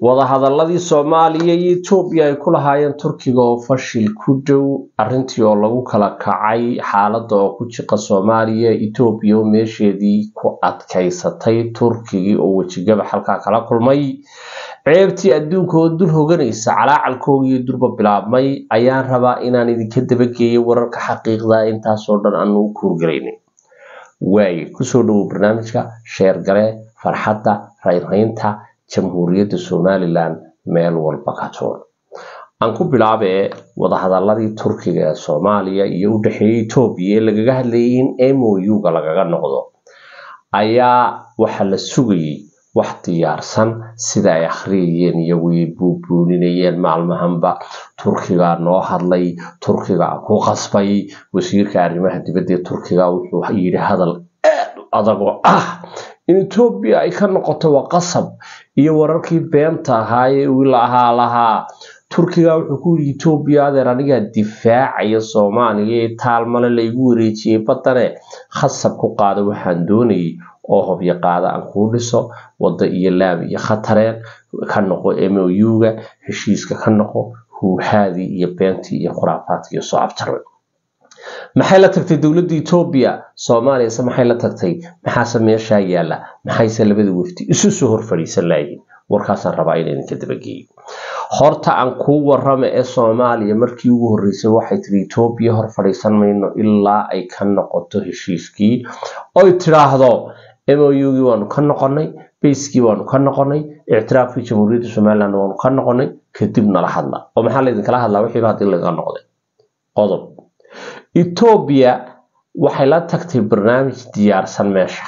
wada hadalladii Soomaaliya iyo Itoobiya ay ku lahaayeen Turkiga oo fashil ku dhow arintii oo lagu kala kacay xaaladda oo ku jiqa Soomaaliya Itoobiya oo meesheedii ku adkaysatay Turkiga oo wajigaba halka kala kulmay ceebtii adduunka oo dul hoganaysa calaacalkooda iyo durba bilaabmay ayaan rabaa inaan idinka dabageeyo wararka xaqiiqda intaas oo dhan aanu ku horgaleynay way ku soo dhaw barnaamijka share gare farxadda raynta jamhuuriyadda Somaliland meel walba ka toon aan ku bilaabay wada hadalladii Turkiga ee Soomaaliya iyo u dhaxeeyay Itoobiya lagaga hadlayay in MOU-ga lagaga noqdo ayaa waxa la sugayay wax diyaarsan sida ay akhriyeen iyagu buubuuninayeen maalmahanba Turkiga noo hadlay Turkiga ku qasbay wasiirka arrimaha dibadda Turkiga wuxuu yiri hadal adag in Itoobiya ay ka noqoto qasab iyo wararkii beenta ahaa laha Turkiga wuxuu ku yiri Itoobiya adeer aniga difaacaya Soomaaliya taalmale la igu wareejiyay badane khasab ku qaado waxaan doonayay oo hubya qaada aan ku dhiso wada iyo laab iyo khatareen ka noqo MOU-ga heshiiska ka noqo huuhaadi iyo beenti iyo khuraafaadka iyo soo afjaray maxay la tagtay dawladda Itoobiya Soomaaliya maxay la tagtay maxaa sameeyay yaala maxay labada wafti isu soo hor fariisan laayeen warkaas aan rabaa inaan ka dabageeyo horta aan ku warramo ee Soomaaliya markii ugu horeysay waxay tiri Itoobiya hor fariisan mayno ilaa ay ka noqoto heshiiskii oo tiraahdo MOU-gi waanu ka noqonay base-kii waanu ka noqonay i'tiraafkii jamhuuriyadda Somaliland waanu ka noqonay kadibna la hadla oo maxaa la idin kala hadlaa wixii baad laga noqday qodob Itoobiya waxay la tagtay barnaamij diyaarsan meesha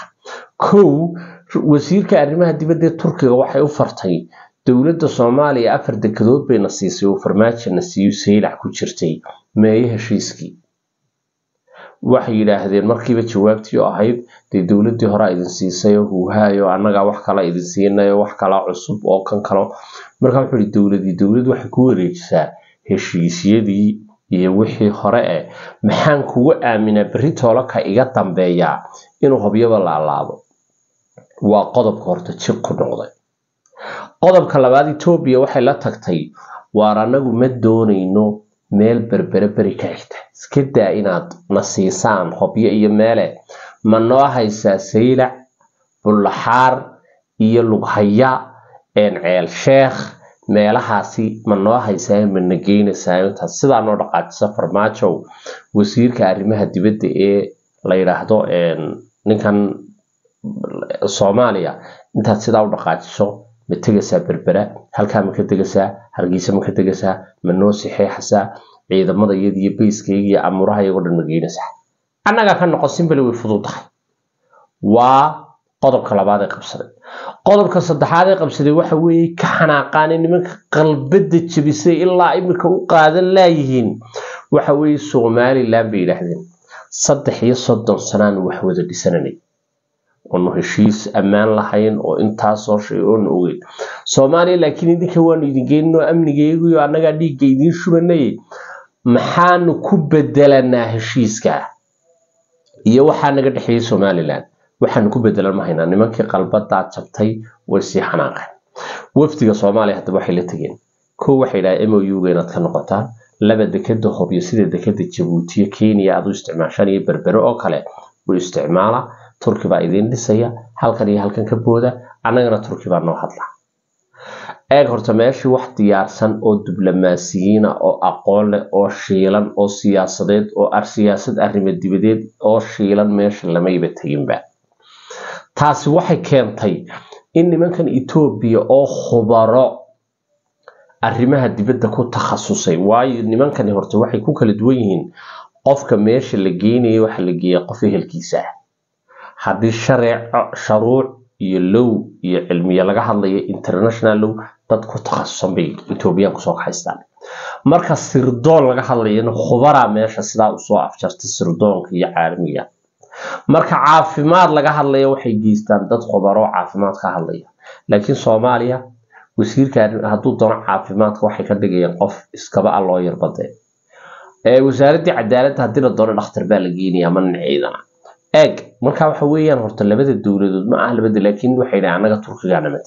wasiirka arrimaha dibadda Turkiga waxay u fartay dawladda Soomaaliya 4 dekedood bay nasiisay oo farmaajo nasiisay ku jirtay meeyaha heshiiskii waxay yiraahdeen markiiba jawaabtii oo ahayd dawladdii hore idin siisay oo huuhaayo annaga wax kala idin siinayo wax kala cusub oo kan kale marka wuxuu dawladdu waxay ku wareejisaa heshiisyadii iyo wixii hore maxaan kugu aaminaa bariitoola ka iga dambeeya inuu hobyaba la alaabo waa qodobka horta jib ku noqday qodobka labaad Itoobiya waxay la tagtay waar anagu ma doonayno meel berberi ka xigta iska daa inaad nasiisaan hobyo iyo meele ma noo haysaa saylac bullaxaar iyo lughaya ceel sheekh meelahaasi ma noo haysaa ma nageynaysaa inta sida noo dhaqaajisa farmaajo wasiirka arrimaha dibadda ee la yiraahdo ninkan Soomaaliya inta sida u dhaqaajiso ma tagaysaa berbera halka ma ka tagaysaa hargeysa ma ka tagaysaa ma noo saxeexaysaa ciidamada iyo base-kayga iyo amuraha iyagu dhan nageynaysaa annaga ka noqon simple way fududahay waa qodobka labaad ee qabsaday qodobka saddexaad ee qabsaday waxa weeye ka xanaaqaan nimanka qalbada jabisay ilaa imika u qaadan laayihiin waxa weeye Somaliland bay yiraahdeen 3 sanaan wax wada dhisananay oo heshiis amaan lahayn oo intaas oo shay oo ogeyd Soomaaliya laakiin idinka waan idin geeyno amnigeeyo iyo annaga dhiigga idin shubanay maxaan ku bedelanaa heshiiska iyo waxa naga dhaxeeyay Somaliland waxaan ku bedelan mahayna nimankii qalbada jabtay way si xanaaqeen wafdiga Soomaaliya hadda waxay la tageen waxay ilaa MOU-ga inaad ka noqotaan laba dekado hubyo sida dekada Djibouti iyo Kenya aad u isticmaashaan iyo berbero oo kale way isticmaala Turkiga baa idin dhisaya halkan iyo halkan ka booda annagana Turkiga baa noo hadla horta meeshii wax diyaarsan oo diblomaasiyiin oo aqoon leh oo shiilan oo siyaasadeed oo siyaasad arrimo dibadeed oo shiilan meesha lama iba taginba taasi waxay keentay in nimankan Itoobiya oo khubaro arrimaha dibadda ku takhasusay waayo nimankan horta waxay ku kala duwan yihiin qofka meesha la geenayo waxa la geeyaa qof ehelkiisa haddii shuruuc iyo law iyo cilmiye laga hadlayo international law dad ku takhasusan bay Itoobiya ku soo haystaan marka sirdoon laga hadlayo khubara meesha sida u soo afjartay sirdoonka iyo caalamiga marka caafimaad laga hadlayo waxay geystaan dad khubaro caafimaad ka hadlaya laakiin Soomaaliya wasiirka hadduu doono caafimaadka waxay ka dhigayaan qof iskaba loo yarbade wasaaradda cadaaladda haddii la doono dhakhtar baa la geenayaa man ciidana marka waxa weeyaan horta labada dawladood ma aha labada laakiin waxay anaga Turkiga matala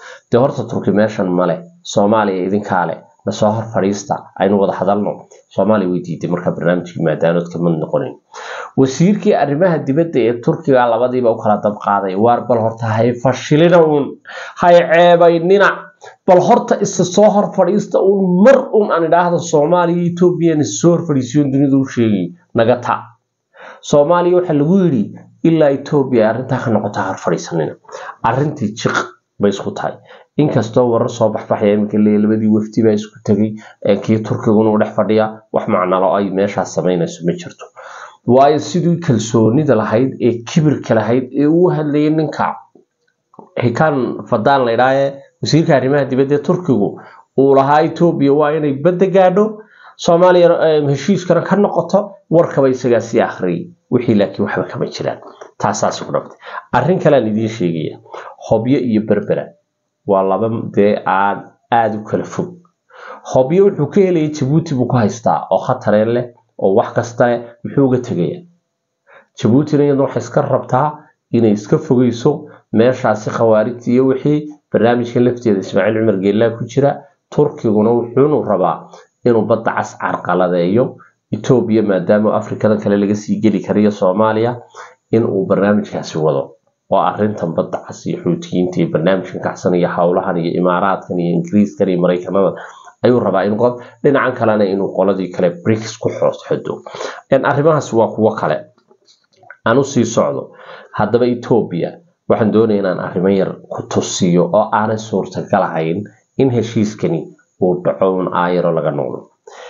de horta turki meeshan male Soomaaliya idinka leh la soo hor fadhiista aynu wada hadalno Soomaaliya way diiday marka barnaamijkii maadaanood ka mid noqonin wasiirkii arrimaha dibadda ee Turkiga labadiiba u kala dab qaaday war bal horta hay fashilina hay ceebaynina bal horta isa soo hor fadhiista mar aan idhaahdo Soomaaliya Itoobiya soo hor fadhiisiyo dunida u sheegay naga taa Soomaaliya waxa lagu yiri ilaa Itoobiya arinta ka noqota hor fadhiisanina arintii jiq bay isku tahay inkastoo warar soo baxay imika labadii wafti baa isku tagay kii Turkiga uu dhex fadhiya wax macna loo ay meesha sameynayso ma jirto waayo sidoo kalsoonida lahayd ee kibirka lahayd ee uu hadlayay ninka hikan fadaan leeyahay wasiirka arrimaha dibadda Turkiga uu lahaa Itoobiya waa inay badda gaadho Soomaaliya heshiiskana ka noqoto warkaba isaga si akhri wixii laakiin waxba kama jiraan taasaas ku dhaqtay arrin kale aan idin sheegaya hobyo iyo berbera waa laba aad u kala fog hobyo wuxuu ka helay Djibouti buu ku haystaa oo khatar leh oo wax kasta muxuu uga tagayaa Djibouti iyadoo wax iska rabtaa inay iska fogeyso meeshaasi khawaarijta iyo wixii barnaamijka lafteeda Ismaaciil Cumar Geela ku jira Turkiguna wuxuu rabaa inuu badda cas carqaladeeyo Itoobiya maadaama Afrikada kale laga sii geli kariyo Soomaaliya in uu barnaamijkaasi wado oo arintan badda cas iyo xuutiyiinta barnaamijkan kacsanaya hawlahan iyo imaaraadkan iyo Ingiriiska iyo Mareykanada ayuu rabaa in qof dhinacan kalena inuu qoladii kale BRICS ku xooxdo arrimahaas waa kuwa kale aanu sii socdo haddaba Itoobiya waxaan doonayaa inaan arrimo yar ku tusiyo oo aanay suurtagal ahayn in heshiiskani uu dhaco aayaro laga noqdo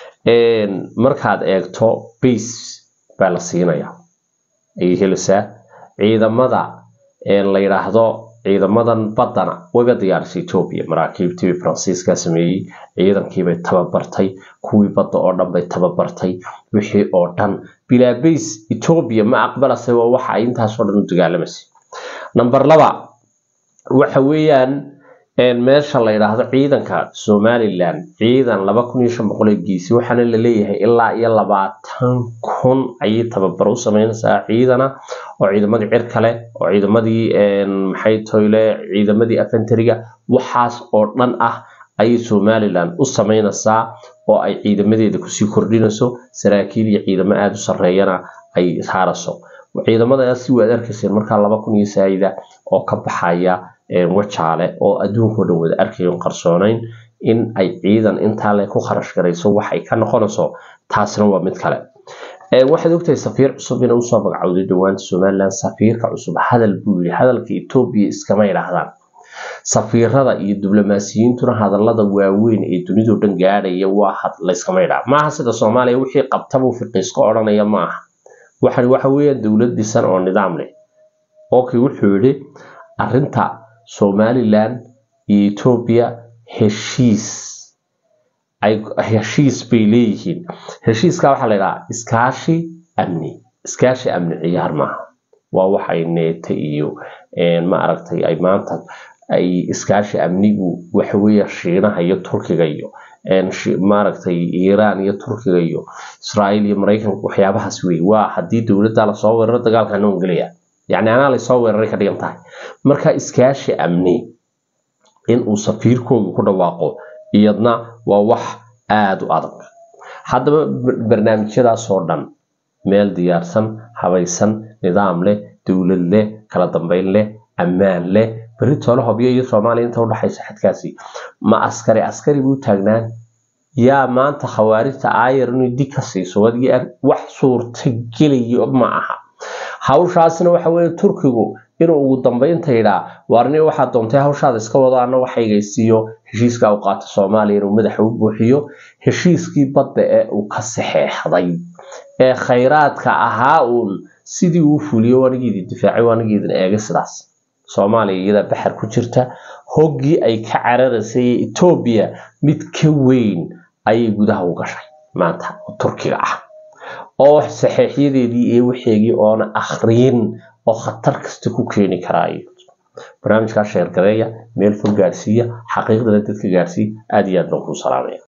markaad eegto base baa la siinaya ay helisa ciidamada la yiraahdo ciidamadan badana wada diyaarsay Itoobiya maraakiibtii Faransiiska sameeyay ciidankii bay tababartay kuwii badda oo dhan bay tababartay wixii oo dhan bila base Itoobiya ma aqbalasay waxa ay intaas oo dhan u dagaalamasay number 2 waxa weeyaan meesha la yiraahdo ciidanka Somaliland ciidan 2500 geesi waxaana la leeyahay ilaa iyo 20,000 ay tababar u sameynaysaa ciidana oo ciidamadii cir kale oo ciidamadii maxay toyle ciidamadii infantry-ga waxaas oo dhan ah ay Somaliland u sameynaysaa oo ay ciidamadeeda ku sii kordhinayso saraakiil iyo ciidamo aad u sareeyana ay saaraso ciidamadaasi waa arkaysan marka 2000 saayida oo ka baxaya wajaale oo adduunka dhan wada arkayo qarsoonayn in ay ciidan inta la ku kharash garayso wax ay ka noqonayso taasna waa mid kale waxaad ogtahay safiir cusub inuu soo magacawday dhawaanta Somaliland safiirka cusub hadal buu yiri hadalka Itoobiya iskama yiraahdaan safiirada iyo diblomaasiyiintuna hadallada waaweyn ee dunida dhan gaadhaya waa had la iskama yiraahdo maaha sida Soomaaliya wixii qabtaba uu fiqiisko oranaya maaha waxa weeyaan dawlad dhisan oo nidaam leh oo kii wuxuu yiri arinta Somaliland iyo Itoobiya heshiis bay leeyihiin heshiiska waxa la yiraahdaa iskaashi amni ciyaar maaha waa waxay neeta iyo ma aragtay ay maanta ay iskaashi amnigu waxa weeye Shiinaha iyo Turkiga iyo ma aragtay Iran iyo Turkiga iyo Israa'iil iyo Mareykanka waxyaabahaas weey waa hadii dawladda la soo weeraro dagaalkan oo galaya يعني أنا اللي صور ريك اليوم تاعي مركا إسكاش أمني إن وصفيركم كل واقع يدنا ووح آد وأدق هذا برنامج كذا صوردن ميل ديارسن حويسن نظام له دولة له كلا تنبين له أمان له بريت ولا هبيه يسمع أنت ولا حيس حد كاسي ما عسكري بو تجنان يا ما أنت خوارج تعاير إنه ديكسي سوادي وحصور تجلي معها hawshaasina waxa weeye Turkigu inuu ugu dambeynta yiraahdo warnay waxa doontay hawshaada iska wadaana waxa igaysiyo heshiiska uu qaato Soomaaliya inuu madax u buuxiyo heshiiskii badda ee uu ka saxeexday ee khayraadka ahaa uu sidii uu fuliyo wanigeedii difaacay wanigeedina eega sidaas Soomaaliya iyada baxar ku jirta hoggii ay ka cararasay Itoobiya mid ka weyn ay gudaha u gashay maanta Turkiga ah oo saxiixyadeedii ee wixii oona akhriin oo khatar kasta ku keeni karaayo barnaamijka sheer gareeya meel fog gaarsiiya xaqiiqda dadka gaarsiiya aad iyo aad baan ku salaamay